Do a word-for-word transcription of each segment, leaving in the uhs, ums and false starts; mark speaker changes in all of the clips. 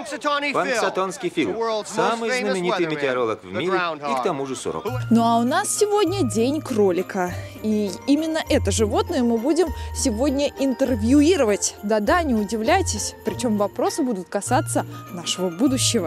Speaker 1: Пансатонский Фил – самый знаменитый метеоролог в мире и к тому же сурок.
Speaker 2: Ну а у нас сегодня день кролика. И именно это животное мы будем сегодня интервьюировать. Да-да, не удивляйтесь, причем вопросы будут касаться нашего будущего.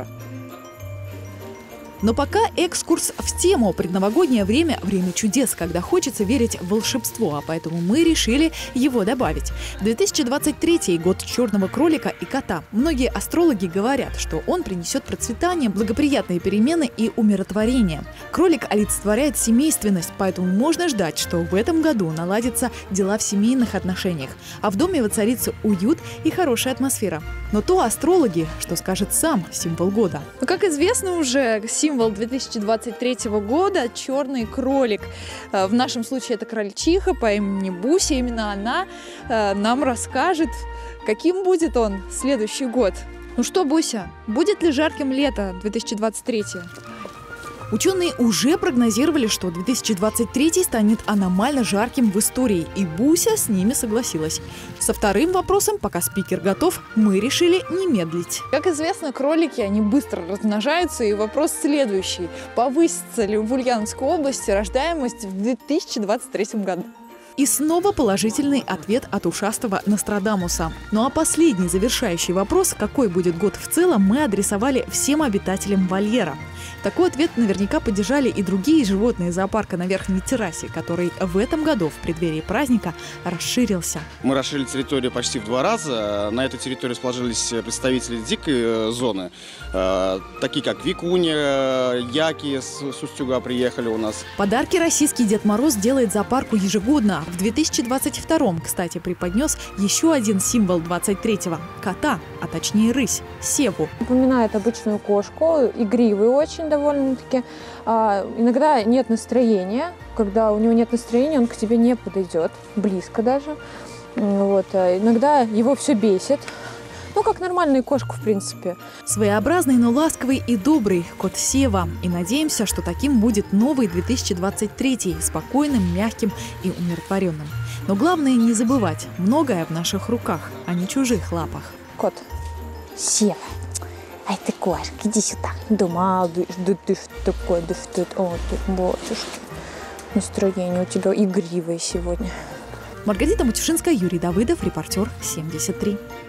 Speaker 2: Но пока экскурс в тему. Предновогоднее время – время чудес, когда хочется верить в волшебство, а поэтому мы решили его добавить. две тысячи двадцать третий – год черного кролика и кота. Многие астрологи говорят, что он принесет процветание, благоприятные перемены и умиротворение. Кролик олицетворяет семейственность, поэтому можно ждать, что в этом году наладятся дела в семейных отношениях, а в доме воцарится уют и хорошая атмосфера. Но то астрологи, что скажет сам символ года. Ну, как известно уже, символ две тысячи двадцать третьего года – черный кролик. В нашем случае это крольчиха по имени Буся. Именно она нам расскажет, каким будет он следующий год. Ну что, Буся, будет ли жарким лето две тысячи двадцать третье? Ученые уже прогнозировали, что две тысячи двадцать третий станет аномально жарким в истории, и Буся с ними согласилась. Со вторым вопросом, пока спикер готов, мы решили не медлить. Как известно, кролики, они быстро размножаются, и вопрос следующий. Повысится ли в Ульяновской области рождаемость в две тысячи двадцать третьем году? И снова положительный ответ от ушастого Нострадамуса. Ну а последний завершающий вопрос, какой будет год в целом, мы адресовали всем обитателям вольера. Такой ответ наверняка поддержали и другие животные зоопарка на верхней террасе, который в этом году в преддверии праздника расширился.
Speaker 3: Мы расширили территорию почти в два раза. На этой территории расположились представители дикой зоны, такие как викуня, яки с Устюга приехали у нас.
Speaker 2: Подарки российский Дед Мороз делает зоопарку ежегодно. В две тысячи двадцать втором, кстати, преподнес еще один символ двадцать третьего – кота, а точнее рысь – Севу.
Speaker 4: Напоминает обычную кошку, игривый очень довольно-таки. А, иногда нет настроения. Когда у него нет настроения, он к тебе не подойдет, близко даже. Вот. А иногда его все бесит. Ну, как нормальную кошку, в принципе.
Speaker 2: Своеобразный, но ласковый и добрый кот Сева. И надеемся, что таким будет новый две тысячи двадцать третий. Спокойным, мягким и умиротворенным. Но главное не забывать, многое в наших руках, а не чужих лапах.
Speaker 4: Кот. Сева. Ай ты, кошка, иди сюда. Да, малыш, да ты что такое, да что это? О, ты, батюшки. Настроение у тебя игривое сегодня.
Speaker 2: Маргарита Матюшинская, Юрий Давыдов, репортер семьдесят три.